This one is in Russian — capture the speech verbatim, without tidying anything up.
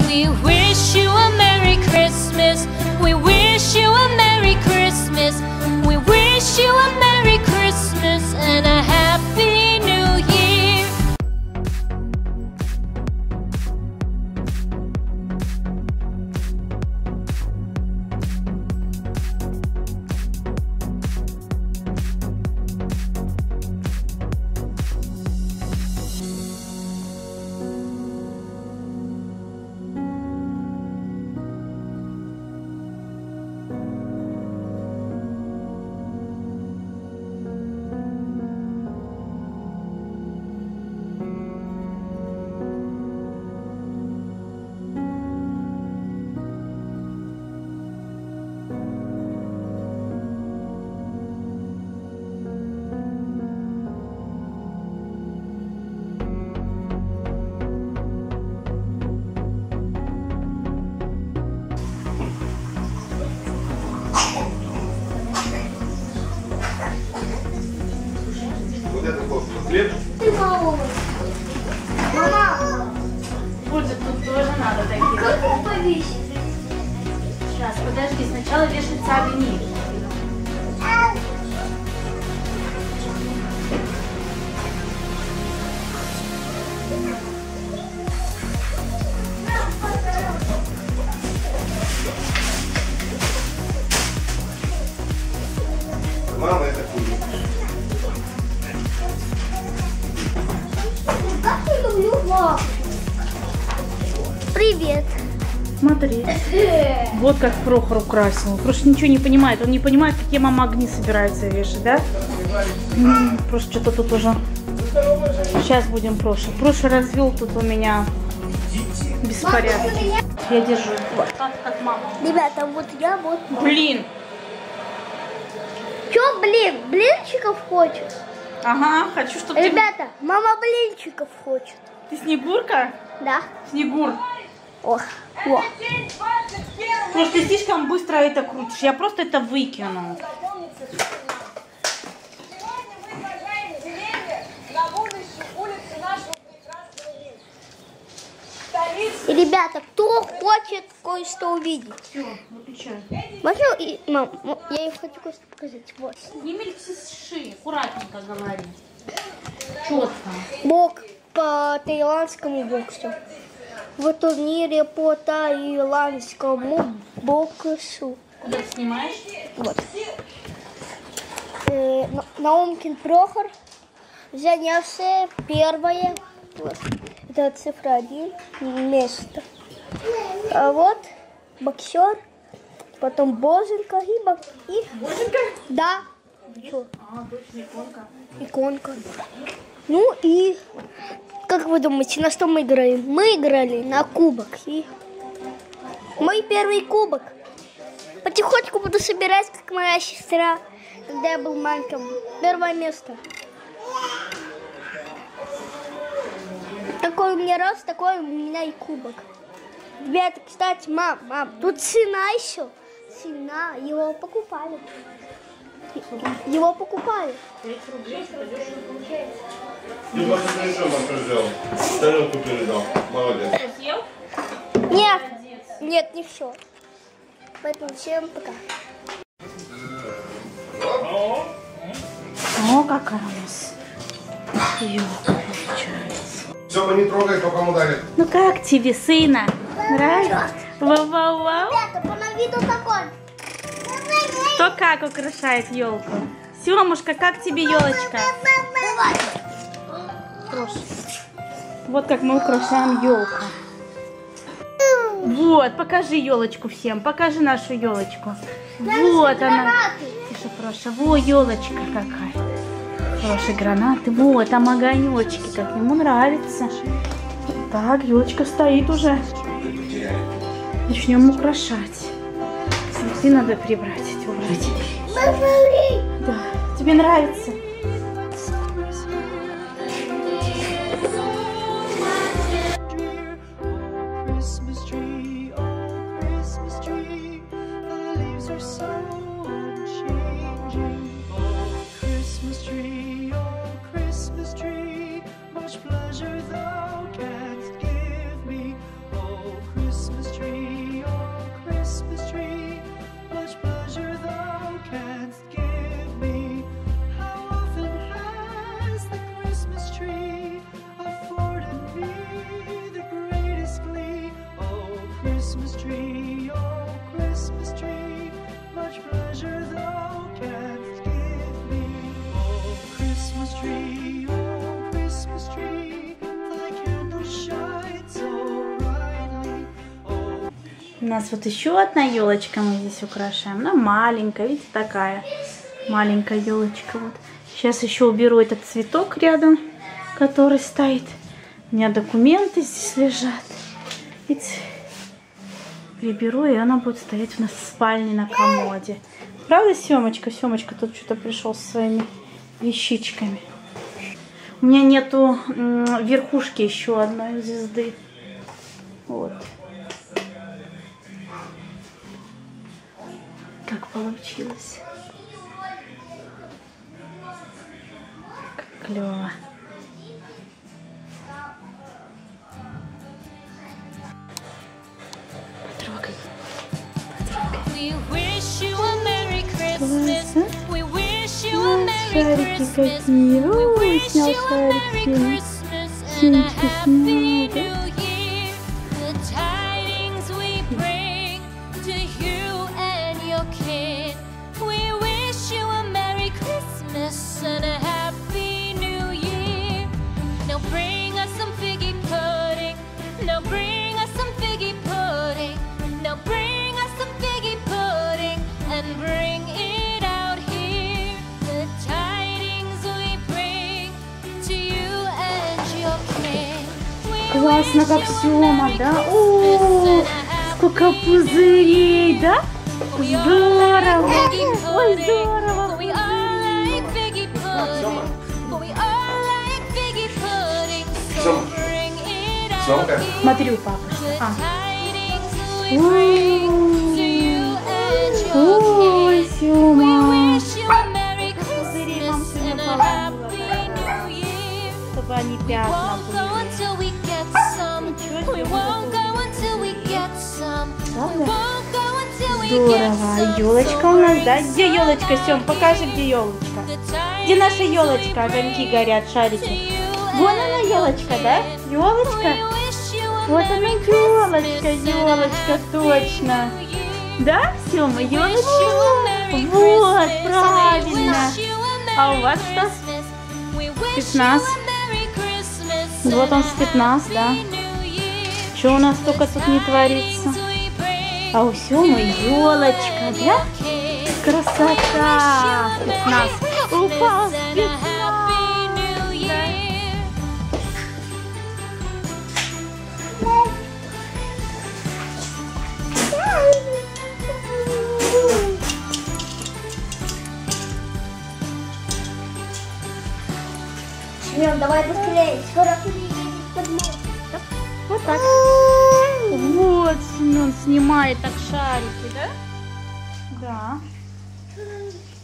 We wish you a Merry Christmas. We wish you a Merry Christmas. We wish you a Merry Christmas and a Happy New Year. Хлеб? Ты мама. Мама. Будет тут тоже надо такие. Как его повесить? Сейчас, подожди, сначала вешаются огни. Мама, это курица. Как я люблю вас. Привет. Смотри. Вот как Прохор украсил. Просто ничего не понимает. Он не понимает, какие мама огни собирается вешать, да? М-м, просто что-то тут уже... Сейчас будем Проша. Проша развел тут у меня беспорядок. Я держу. Вот. Так, как мама. Ребята, вот я вот. Блин. Чё, блин, блинчиков хочет? Ага, хочу, чтобы ты... Ребята, мама блинчиков хочет. Ты Снегурка? Да. Снегур. Ох, о. Просто ты слишком быстро это крутишь. Я просто это выкину. И, ребята, кто хочет кое-что увидеть? Все, выключай. Можно, и, мам, я ей хочу кое-что показать. Вот. Не мельчиши, аккуратненько говори. Четко. Бок по таиландскому боксу. В турнире по таиландскому боксу. Куда ты снимаешь? Вот. Э, Наумкин Прохор занялся первое. Вот. Это цифра один. Место. А вот боксер. Потом Боженька и бок... и... Боженька? Да. Что? А, точно, иконка. Иконка. Ну и... Как вы думаете, на что мы играем? Мы играли на кубок. И мой первый кубок. Потихоньку буду собирать, как моя сестра, когда я был маленьким. Первое место. Такой у меня раз, такой у меня и кубок. Ребята, кстати, мам, мам, тут цена еще. Цена, его покупали. Его покупали. Ты просто еще мама сделал. Тарелку передал. Молодец. Съел? Нет, нет, не все. Поэтому всем пока. О, какая у нас елка получается. Все, мы не трогай, пока он ударит. Ну как тебе, сына? Нравится? Вау-вау-вау. Ребята, по виду такой. Кто как украшает елку? Семушка, как тебе елочка? Прошу. Вот как мы украшаем елку. Вот, покажи елочку всем. Покажи нашу елочку. Вот она. Тише, Проша. Во, елочка какая. Проша, гранаты. Вот, там огонечки. Как ему нравится. Так, елочка стоит уже. Начнем украшать. Цветы надо прибрать, эти убрать. Да. Тебе нравится? Pleasure thou canst give me, oh Christmas. У нас вот еще одна елочка мы здесь украшаем. Она маленькая, видите, такая маленькая елочка. Вот. Сейчас еще уберу этот цветок рядом, который стоит. У меня документы здесь лежат. Видите? Приберу, и она будет стоять у нас в спальне на комоде. Правда, Семочка? Семочка тут что-то пришел со своими вещичками. У меня нету верхушки еще одной звезды. Вот. Как получилось. Как клево. Потрогай. We wish you a Merry Christmas. We wish you a Merry Шарики Christmas. какие. We Ой, wish снял you a Merry шарики. Christmas and a Синички Happy снял, да? New Year. The tidings we bring to you and your kid. We wish you a Merry Christmas and a Happy New Year. Now bring us some figgy pudding. Now bring us some figgy pudding. Now bring us some figgy pudding and bring it out here. The tidings we bring to you and your king. We Классно, wish как you a Сёма, Merry да? Christmas О, and a Happy сколько пузырей, да? We all Здорово! like figgy Ой, pudding. здорово! We all like figgy pudding. We all like figgy pudding. So Сёма. bring it out Сёмка. here. Смотри, у папы. The А. tidings we bring to you and your Ой, king. We Сёма! wish you a Merry Пузыри вам Christmas сегодня and a поломала, Happy New Year. чтобы они пятна Won't go были. until we get some. Ничего We себе, won't go until we get some. We Правда? won't go until we get Здорово. some. Елочка So у нас, bring да? Где елочка, Сём? Покажи, где елочка. Где наша елочка? Огоньки горят, шарики. Вон она, елочка, да? Елочка? Вот она, елочка, елочка, точно. Да, Сёма, елочка? Вот, правильно. А у вас что? Спецназ. Вот он, спецназ, да. Что у нас только тут не творится? А у Сёмы елочка, да? Красота! Спецназ. Упал спецназ. Семен, давай быстрее. Скоро ты не едешь под мост. Вот так. Вот, Семен снимает так шарики, да? Да.